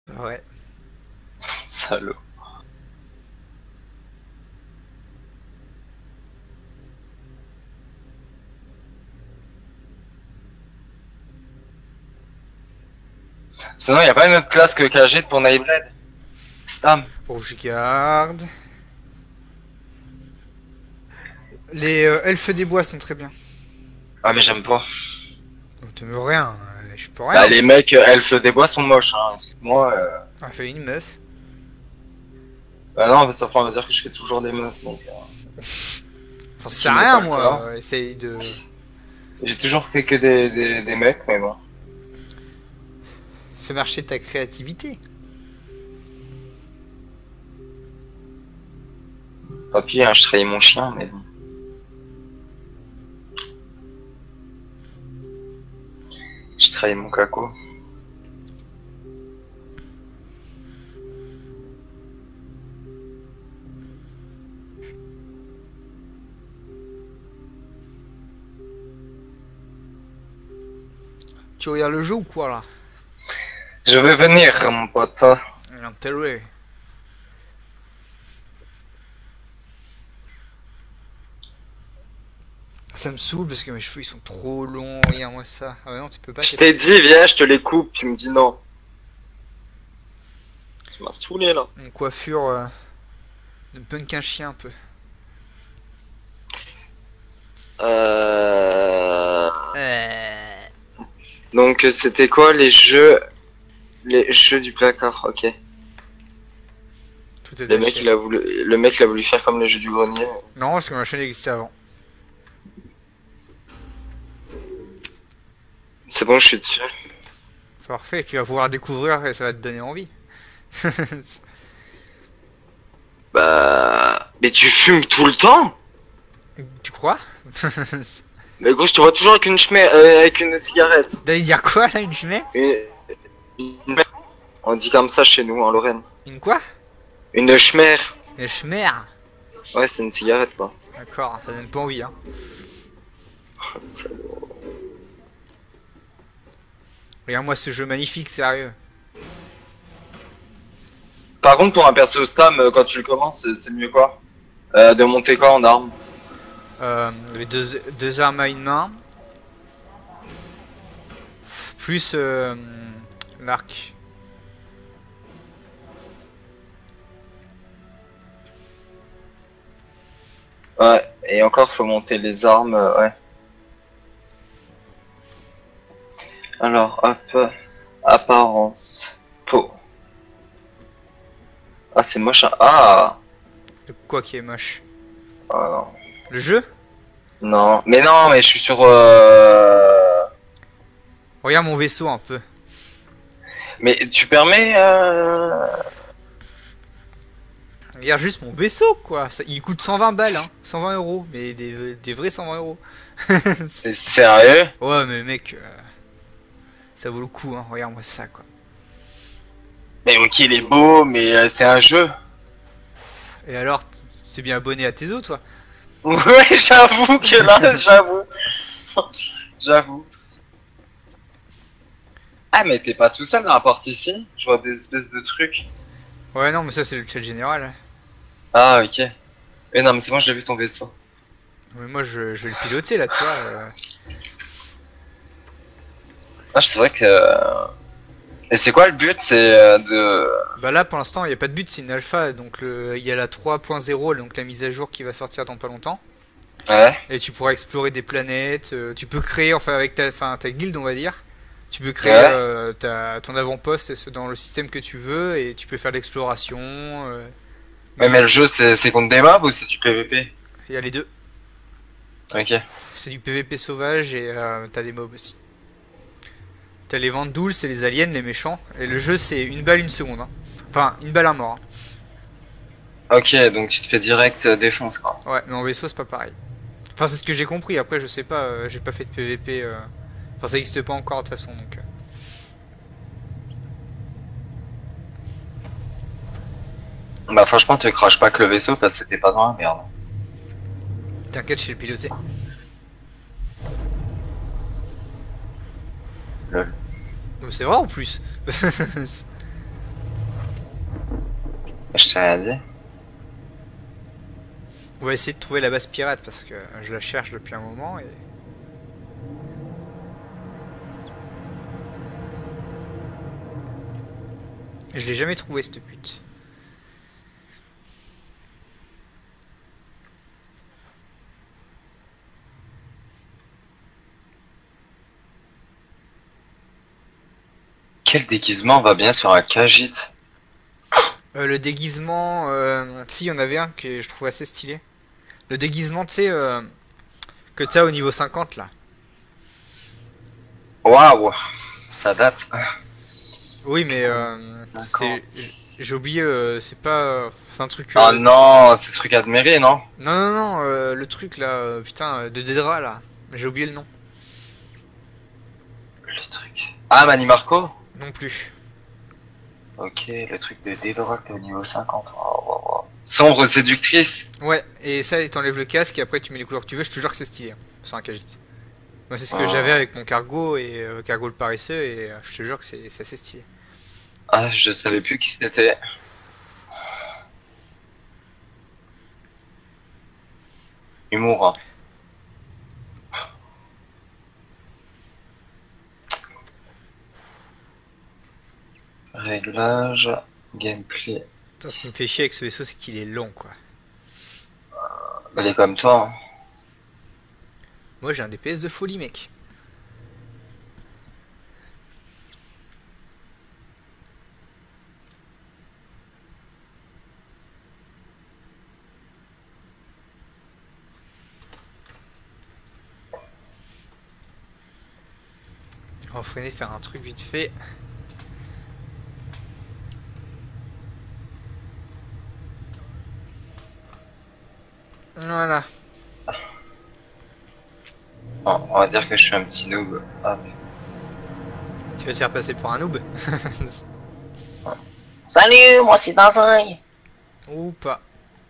Ouais. Salaud. Sinon, y a pas une autre classe que KG pour Nightblade? Stam. Bon, je garde. Les elfes des bois sont très bien. Ah, mais j'aime pas. Donc, tu me rien, je peux Bah, rien. les mecs elfes des bois sont moches, hein. Excuse-moi. Ah, fait une meuf. Bah, non, mais ça veut dire que je fais toujours des meufs, donc. J'en Ce sais qui n'est rien, pas le cas. moi. Essaye de. J'ai toujours fait que des mecs, mais bon. Fais marcher ta créativité. Papy, hein, je trahis mon chien, mais bon. Je trahis mon caco. Tu regardes le jeu ou quoi là? Je vais venir, mon pote. Intérêt. Ça me saoule parce que mes cheveux ils sont trop longs. Regarde-moi ça. Ah ouais, non, tu peux pas. Je t'ai dit, viens, je te les coupe. Tu me dis non. Tu m'as saoulé là. Une coiffure de punk un chien un peu. Euh... Euh... Donc c'était quoi les jeux du placard, ok. Tout est Le mec acheté. il a voulu faire comme les jeux du grenier. Non, parce que ma chaîne existait avant. C'est bon, je suis dessus. Parfait, tu vas pouvoir découvrir et ça va te donner envie. Bah, mais tu fumes tout le temps? Tu crois? Mais gros, je te vois toujours avec une cigarette. D'aller dire quoi là, une chemin? Une... une- On dit comme ça chez nous en Lorraine. Une quoi? Une schmer. Une chmère. Ouais, c'est une cigarette quoi. D'accord, ça donne pas envie hein. Regarde-moi ce jeu magnifique, sérieux. Par contre, pour un perso stam, quand tu le commences, c'est mieux quoi? De monter quoi en arme? Les deux armes à une main. Plus l'arc. Ouais, et encore faut monter les armes, ouais. Alors, hop, apparence, peau. Ah, c'est moche, hein. Ah! Quoi qui est moche? Ah, non. Le jeu? Non, mais je suis sur. Regarde mon vaisseau un peu. Mais tu permets. Regarde juste mon vaisseau quoi. Il coûte 120 balles, hein. 120 euros. Mais des vrais 120 euros. C'est sérieux? Ouais, mais mec, ça vaut le coup, hein. Regarde-moi ça quoi. Mais ok, il est beau, mais c'est un jeu. Et alors, c'est bien abonné à tes os toi? Ouais, j'avoue que là, j'avoue. J'avoue. Ah, mais t'es pas tout seul dans la partie ici? Je vois des espèces de trucs. Ouais, non, mais ça c'est le chat général. Ah, ok. Mais non, mais c'est bon, je l'ai vu ton vaisseau. Mais moi je vais le piloter là, tu vois. Ah, c'est vrai que. Et c'est quoi le but? C'est de. Bah là pour l'instant il n'y a pas de but, c'est une alpha. Donc il y a la 3.0, donc la mise à jour qui va sortir dans pas longtemps. Ouais. Et tu pourras explorer des planètes. Tu peux créer, enfin avec ta guilde on va dire. Tu peux créer Ouais. ton avant-poste dans le système que tu veux et tu peux faire de l'exploration. Ouais, Mais mais le jeu, c'est contre des mobs ou c'est du PVP? il y a les deux. Ok. C'est du PVP sauvage et t'as des mobs aussi. T'as les Vandals, c'est les aliens, les méchants. Et le jeu c'est une balle une seconde. Hein. Enfin, une balle un mort. Ok, donc tu te fais direct défonce quoi. Hein. Ouais, mais en vaisseau c'est pas pareil. Enfin, c'est ce que j'ai compris. Après, je sais pas, j'ai pas fait de PVP. Enfin, ça existe pas encore de toute façon donc. Bah, franchement, te crache pas que le vaisseau parce que t'es pas dans la merde. T'inquiète, je sais le piloter. Lol. Non, mais c'est vrai en plus. Je t'ai rien dit. On va essayer de trouver la base pirate parce que je la cherche depuis un moment et... Je l'ai jamais trouvé cette pute. Quel déguisement va bien sur un Khajiit? Le déguisement... Si, il y en avait un que je trouve assez stylé. Le déguisement, tu sais, que t'as au niveau 50 là. Waouh, ça date. Oui, mais D'accord. j'ai oublié, c'est pas... c'est un truc... Oh non, c'est truc admiré, non? Non, non, non, le truc là, putain, de Dedra là. J'ai oublié le nom. Le truc. Ah, Mani Marco? Non plus. Ok, le truc de Dédrock au niveau 50. Wow, wow, wow. Sombre séductrice. Ouais, et ça, t'enlèves le casque et après tu mets les couleurs que tu veux, je te jure que c'est stylé. Hein. C'est un Khajiit. Moi, c'est ce que Oh. j'avais avec mon cargo et cargo le paresseux et je te jure que c'est assez stylé. Ah, je savais plus qui c'était. Humour. Hein. Réglage. Gameplay. Putain, ce qui me fait chier avec ce vaisseau, c'est qu'il est long quoi. Elle est comme toi. Hein. Moi, j'ai un DPS de folie, mec. On va freiner, faire un truc vite fait. Voilà. Bon, on va dire que je suis un petit noob. Ah, mais... Tu vas te faire passer pour un noob. Salut, moi c'est Dazaï. Ou pas.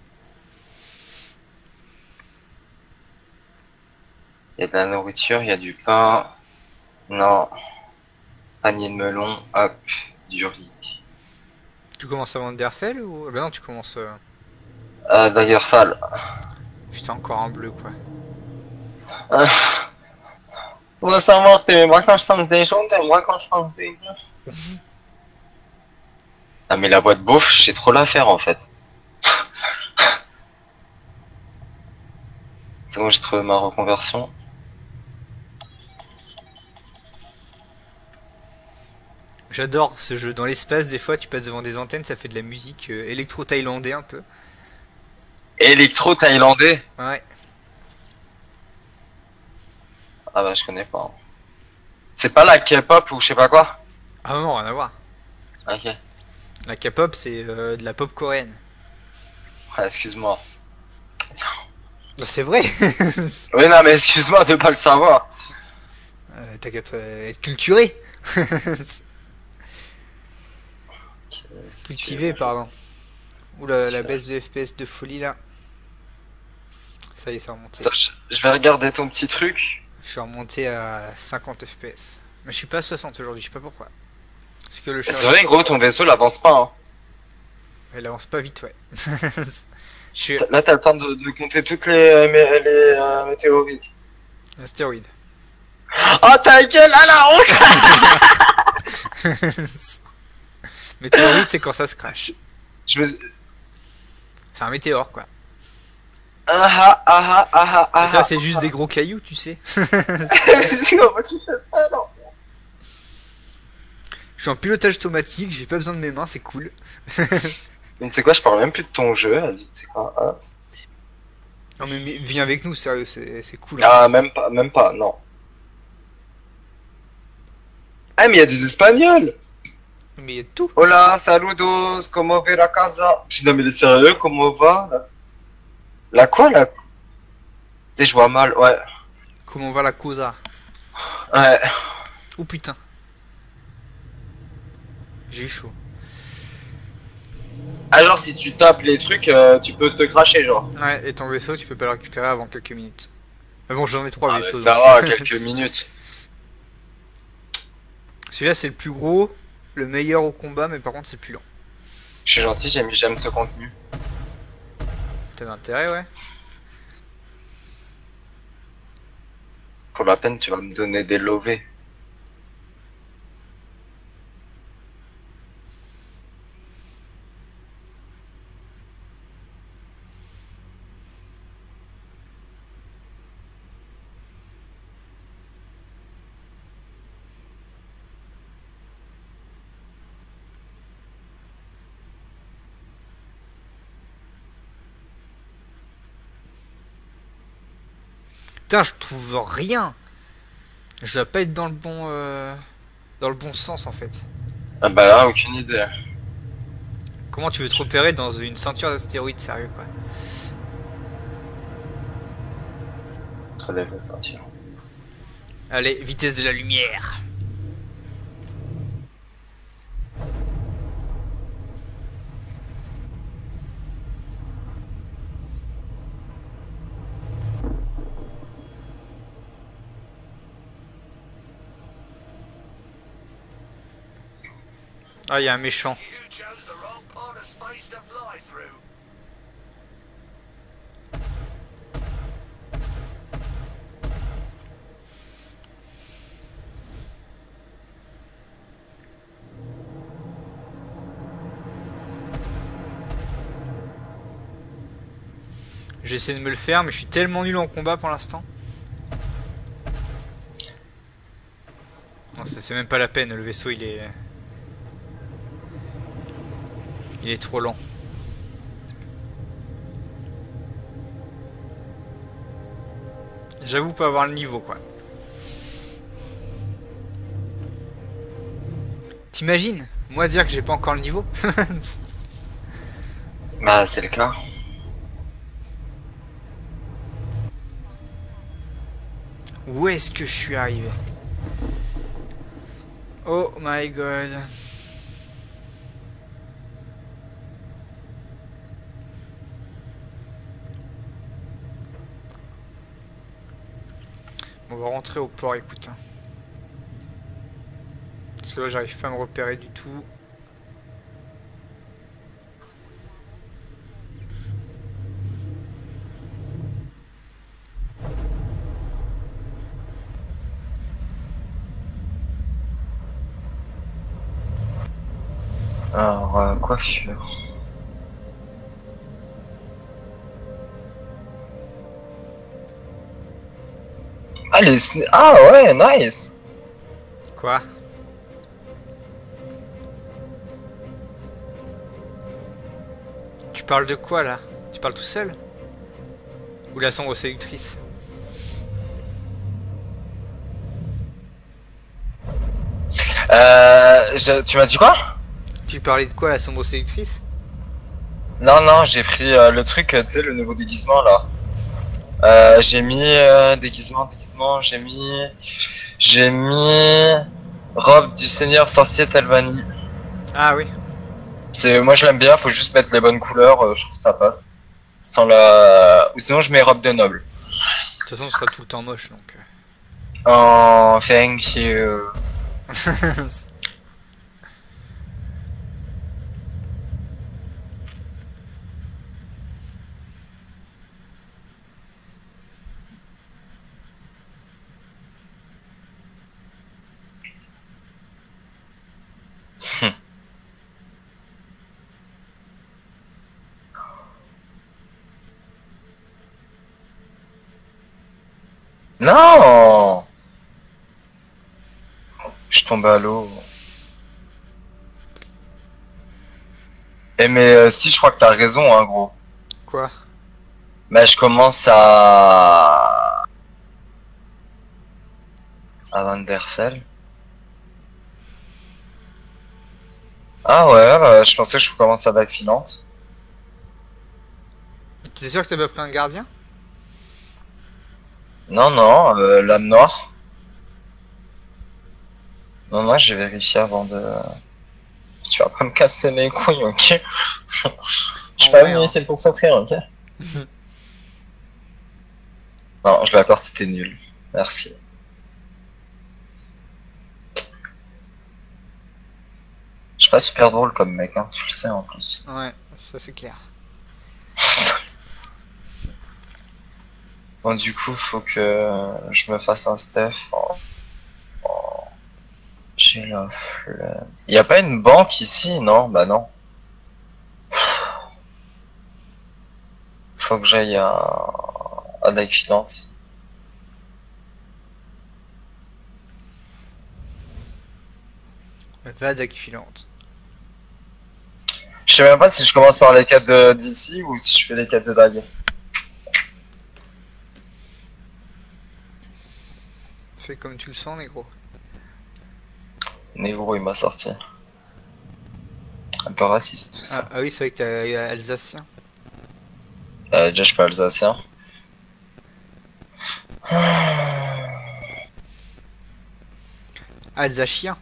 Il y a de la nourriture, il y a du pain. Non. Panier de melon, hop, du riz. Tu commences à vendre des Derfel ou... Bah non, tu commences... D'ailleurs, Fall. Putain, encore un bleu quoi. On va savoir, moi quand je pense des choses, moi quand je pense des... Ah mais la boîte beauf, j'ai trop la faire en fait. C'est bon, j'ai trouvé ma reconversion. J'adore ce jeu. Dans l'espace, des fois, tu passes devant des antennes, ça fait de la musique électro-thaïlandais un peu. Électro-thaïlandais. Ouais. Ah bah je connais pas. C'est pas la K-pop ou je sais pas quoi. Ah non, rien à voir. Ok. La K-pop, c'est de la pop coréenne. Ah, excuse-moi. Bah, c'est vrai. Oui non mais excuse-moi de pas le savoir. T'as qu'à être culturé. Cultivé, pardon. Oula, la baisse de FPS de folie là. Ça y est, c'est remonté. Attends, je vais regarder ton petit truc. Je suis remonté à 50 FPS. Mais je suis pas à 60 aujourd'hui, je sais pas pourquoi. C'est que le C'est vrai gros, ton vaisseau l'avance pas. Hein. Elle avance pas vite, ouais. Je suis Là t'as le temps de compter toutes les météorites. un stéroïde. Oh ta gueule, ah la honte. Météorite, c'est quand ça se crache. Je me... C'est un météore, quoi. Ah ah ah ah ah. Et ça, c'est juste des gros cailloux, tu sais. C'est comment tu fais ça, non? Je suis en pilotage automatique, j'ai pas besoin de mes mains, c'est cool. Mais tu sais quoi, je parle même plus de ton jeu, vas-y, tu sais quoi. Ah. Non mais viens avec nous, sérieux, c'est cool. Ah, même pas, non. Ah, mais il y a des Espagnols. Mais il y a tout. Hola, saludos, como va la casa? Je dis, non mais les sérieux, comment va là? La quoi, là? Tu sais, je vois mal, ouais. Comment va la cosa? Ouais. Oh putain. J'ai eu chaud. Ah, genre, si tu tapes les trucs, tu peux te cracher, genre. Ouais, et ton vaisseau, tu peux pas le récupérer avant quelques minutes. Mais bon, j'en ai 3 Ah, vaisseaux. mais ça donc. va, quelques minutes. Celui-là, c'est le plus gros, le meilleur au combat, mais par contre, c'est le plus lent. Je suis gentil, j'aime ce contenu. T'as d'intérêt, ouais. Pour la peine, tu vas me donner des lovés. Putain, je trouve rien. Je dois pas être dans le bon sens en fait. Ah bah là, aucune idée. Comment tu veux te repérer dans une ceinture d'astéroïdes, sérieux quoi? Très bien, sortir. Allez, vitesse de la lumière. Ah, il y a un méchant. J'essaie de me le faire, mais je suis tellement nul en combat pour l'instant. Non, c'est même pas la peine, le vaisseau il est... Il est trop lent. J'avoue pas avoir le niveau quoi. T'imagines? Moi dire que j'ai pas encore le niveau? Bah, c'est le cas. Où est-ce que je suis arrivé? Oh my god. On va rentrer au port, écoute. Parce que là, j'arrive pas à me repérer du tout. Alors, coiffure. Ah, ah ouais, nice. Quoi? Tu parles de quoi là? Tu parles tout seul? Ou la sombre séductrice? Tu m'as dit quoi? Tu parlais de quoi, la sombre séductrice? Non, non, j'ai pris le truc, tu sais, le nouveau déguisement là. J'ai mis déguisement, j'ai mis robe du seigneur sorcier Talvani. Ah oui. Moi je l'aime bien, faut juste mettre les bonnes couleurs, je trouve que ça passe. Sans la, ou sinon je mets robe de noble. De toute façon, on sera tout le temps moche donc. Oh, thank you. Non, je tombe à l'eau. Eh mais si, je crois que t'as raison, hein, gros. Quoi? Bah je commence à Vanderfell. Ah ouais, bah, je pensais que je commence à Backfilante. T'es sûr que t'as pas pris un gardien? Non, non, lame noire. Non, non, j'ai vérifié avant de... Tu vas pas me casser les couilles, ok? Je suis pas venu essayer de concentrer, ok? Non, je l'accorde, c'était nul. Merci. Je suis pas super drôle comme mec, hein, tu le sais en plus. Ouais, ça c'est clair. Bon, du coup, faut que je me fasse un Steph. J'ai la flemme. Y a pas une banque ici, non? Bah non. Faut que j'aille à Lake Finance. Va d'acculante. Je sais même pas si je commence par les quêtes d'ici ou si je fais les quêtes de Dag. Fais comme tu le sens, négro. Négro, il m'a sorti. Un peu raciste tout ça. Ah oui, c'est vrai que t'es alsacien. Déjà, je suis pas alsacien. Alsacien.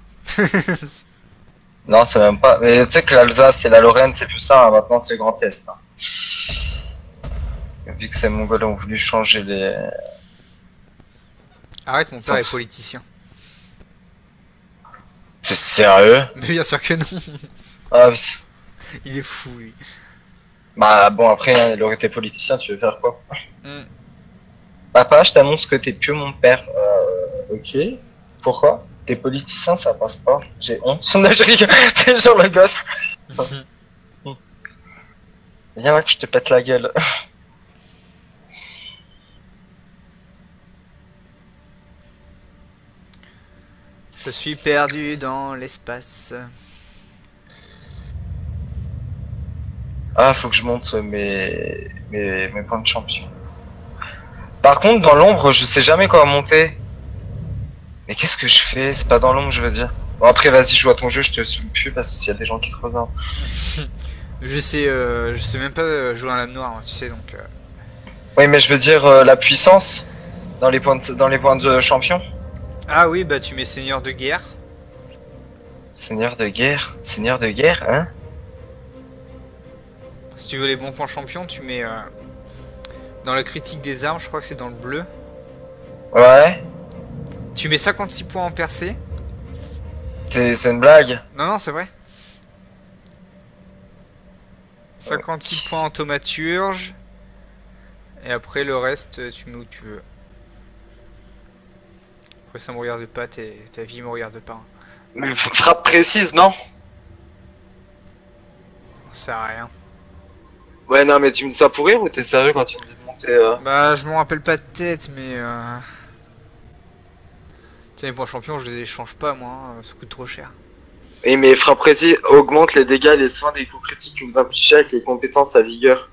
Non, c'est même pas. Mais tu sais que l'Alsace et la Lorraine, c'est plus ça, hein. Maintenant c'est le Grand Est. Hein. Vu que ces Mongols ont voulu changer les. Arrête, mon père est politicien. C'est sérieux? Mais bien sûr que non. Ah oui. Il est fou, lui. Bah bon, après, hein, il aurait été politicien, tu veux faire quoi? Mm. Papa, je t'annonce que t'es plus mon père. Ok. Pourquoi? T'es politicien, ça passe pas. J'ai honte. Non, je rigole. C'est genre le gosse. Viens là que je te pète la gueule. Je suis perdu dans l'espace. Ah, faut que je monte mes points de champion. Par contre, dans l'ombre, je sais jamais comment monter. Mais qu'est-ce que je fais? C'est pas dans l'ombre, je veux dire. Bon, après, vas-y, joue à ton jeu, je te suis plus parce qu'il y a des gens qui te regardent. Je sais même pas jouer à la noire, hein, tu sais, donc... Oui, mais je veux dire la puissance dans les points de champion. Ah oui, bah tu mets seigneur de guerre. Seigneur de guerre, hein? Si tu veux les bons points champion, tu mets... dans la critique des armes, je crois que c'est dans le bleu. Ouais. Tu mets 56 points en percée. C'est une blague. Non, non, c'est vrai. 56 points en thaumaturge. Et après, le reste, tu mets où tu veux. Après, ça me regarde pas, ta vie me regarde pas. Mais frappe précise, non? Ça sert à rien. Ouais, non, mais tu me dis ça pour rire ou t'es sérieux quand tu me dis de monter Bah, je m'en rappelle pas de tête, mais... Tiens, les points champions, je les échange pas, moi. Hein, ça coûte trop cher. Oui, mais frappe précise augmente les dégâts et les soins des coups critiques que vous infligez avec les compétences à vigueur.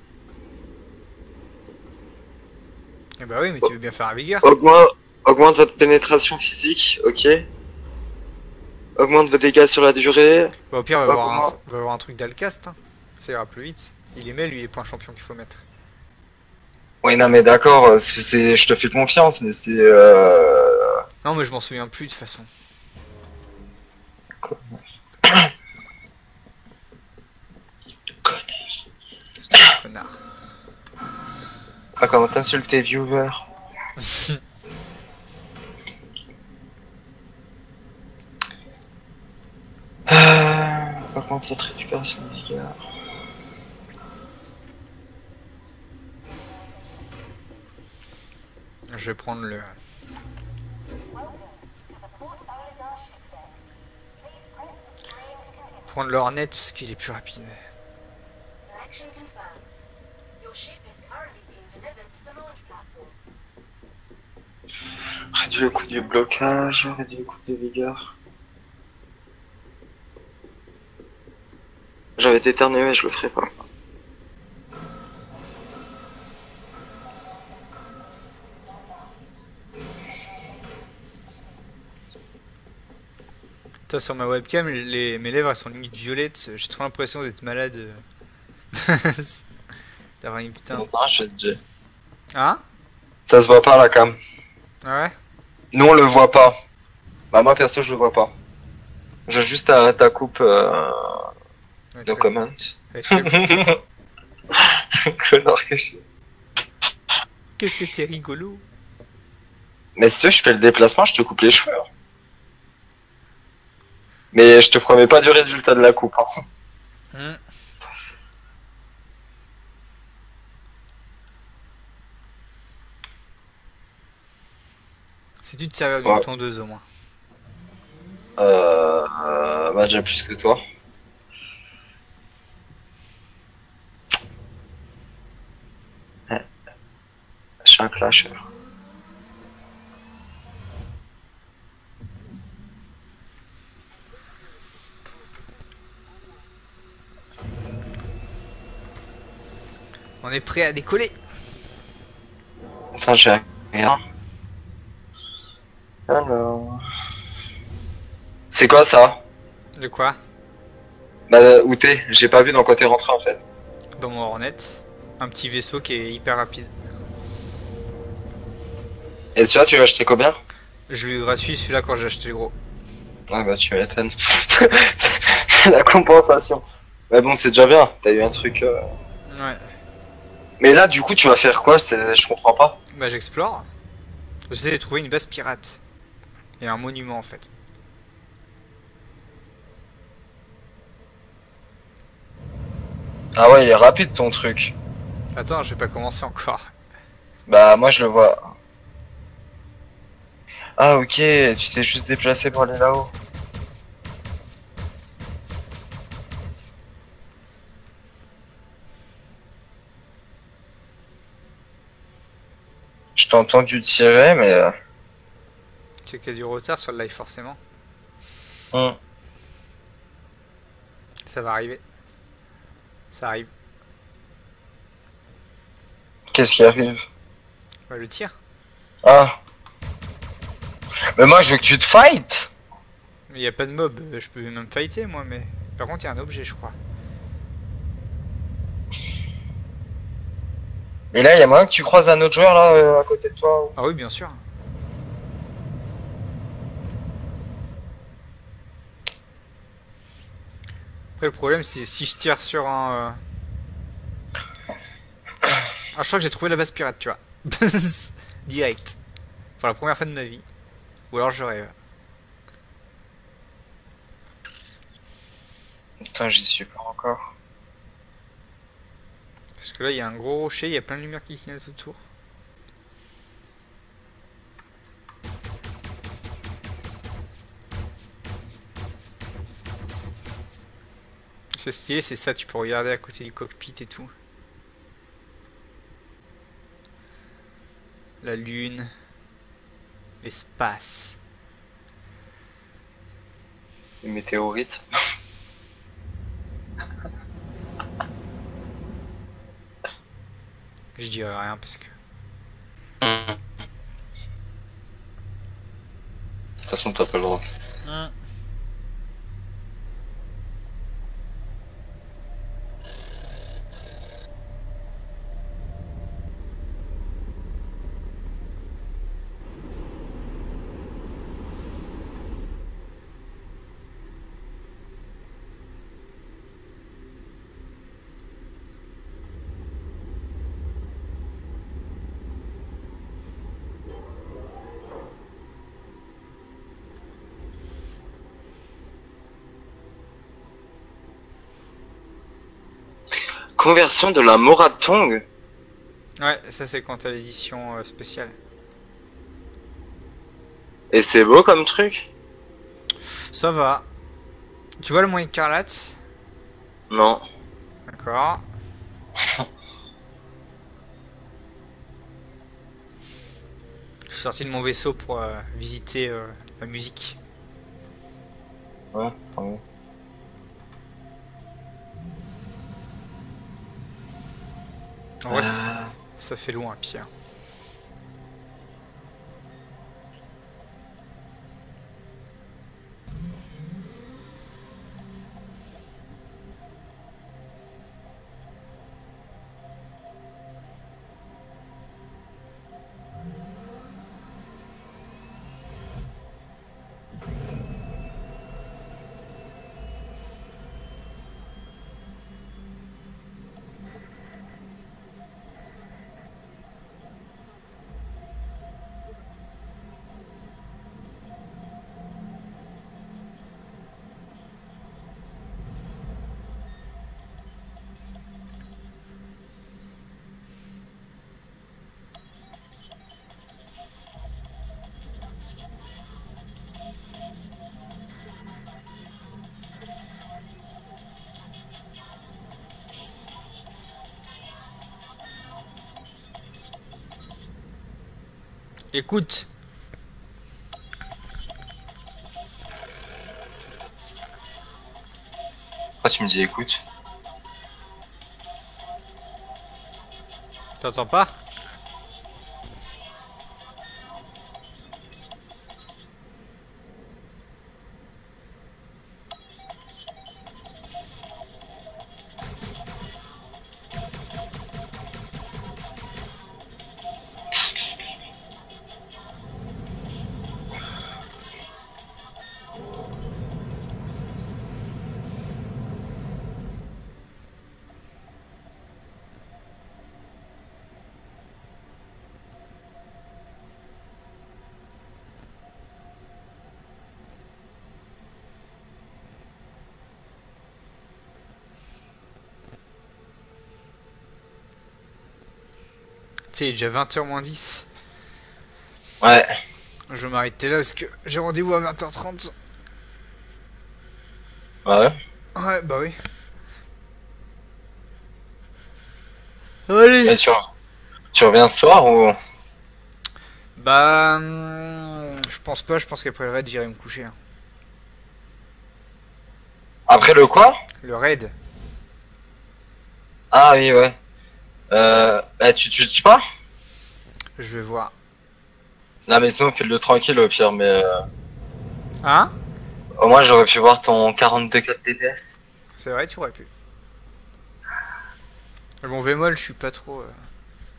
Eh bah oui, mais tu veux bien faire un vigueur. Augmente votre pénétration physique, ok. Augmente vos dégâts sur la durée. Bah, au pire, va avoir un truc d'Alcast. Hein. Ça ira plus vite. Il aimait, lui, les points champions qu'il faut mettre. Oui, non, mais d'accord, je te fais confiance, mais c'est... Non, mais je m'en souviens plus, de toute façon. Connard. Ah, comment t'insultes tes viewers. Par contre, cette récupération de dégâts... Je vais prendre le... Prendre l'Hornet parce qu'il est plus rapide. Réduis le coût du blocage, réduis le coût de vigueur. J'avais éternué, mais je le ferai pas. Toi, sur ma webcam, mes lèvres elles sont limite violettes. J'ai trop l'impression d'être malade. D'avoir une putain. Non, je te dis. Hein? Ça se voit pas la cam. Ah ouais? Nous on le voit pas. Bah moi perso je le vois pas. J'ai juste ta coupe de comment. Connard que je suis. Qu'est-ce que t'es rigolo? Mais si tu veux, je fais le déplacement, je te coupe les cheveux. Mais je te promets pas du résultat de la coupe. Hein. Hmm. C'est une serveur d'une Ouais. tondeuse au moins. Bah déjà plus que toi. Ouais, je suis un clasher. On est prêt à décoller. Attends, j'ai rien. Alors... C'est quoi ça? De quoi? Bah où t'es? J'ai pas vu dans quoi t'es rentré en fait. Dans mon Hornet. Un petit vaisseau qui est hyper rapide. Et celui-là tu l'as acheté combien? Je l'ai eu gratuit celui-là quand j'ai acheté le gros. Ah bah tu m'étonnes. La compensation. Mais bon c'est déjà bien, t'as eu un truc... Ouais. Mais là du coup tu vas faire quoi? Je comprends pas. Bah j'explore. J'essaie de trouver une base pirate. Et un monument en fait. Ah ouais il est rapide ton truc. Attends, j'ai pas commencé encore. Bah moi je le vois. Ah ok, tu t'es juste déplacé pour aller là-haut. Je t'ai entendu tirer mais... C'est qu'il y a du retard sur le live forcément. hum. Ça va arriver. Ça arrive. Qu'est-ce qui arrive? Bah, le tir. Ah. Mais moi je veux que tu te fight. Mais y a pas de mob. Je peux même fighter moi mais. Par contre il y a un objet je crois. Et là il y a moyen que tu croises un autre joueur là à côté de toi. Ah oui bien sûr. Après le problème c'est si je tire sur un... Ah je crois que j'ai trouvé la base pirate tu vois. Direct. Pour la première fois de ma vie. Ou alors je rêve. Putain j'y suis pas encore. Parce que là il y a un gros rocher, il y a plein de lumière qui clignotent autour. C'est stylé, c'est ça, tu peux regarder à côté du cockpit et tout. La lune, l'espace. Les météorites. Je dirais rien parce que... De toute façon t'as pas le droit. Conversion de la Moratong. Ouais, ça c'est quand t'as l'édition spéciale. Et c'est beau comme truc? Ça va. Tu vois le mont écarlate? Non. D'accord. Je suis sorti de mon vaisseau pour visiter la musique. Ouais, tant mieux. En vrai, ça fait loin à pied. Hein. Écoute. Pourquoi tu me dis écoute? T'entends pas? Tu sais, il est déjà 20h moins 10. Ouais. Je vais m'arrêter là parce que j'ai rendez-vous à 20h30. Ouais. Ouais, bah oui. Allez. Et tu reviens ce soir ou? Bah... je pense pas, je pense qu'après le raid j'irai me coucher. Hein. Après le quoi? Le raid? Ah oui, ouais. Tu dis pas? Je vais voir. Non mais sinon fais-le tranquille au pire, mais Hein? au moins j'aurais pu voir ton 42 4 DPS. C'est vrai, tu aurais pu. Mais bon, Vémol, je suis pas trop...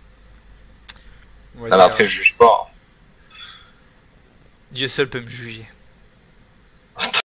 on va Non mais dire... après je juge pas. Dieu seul peut me juger.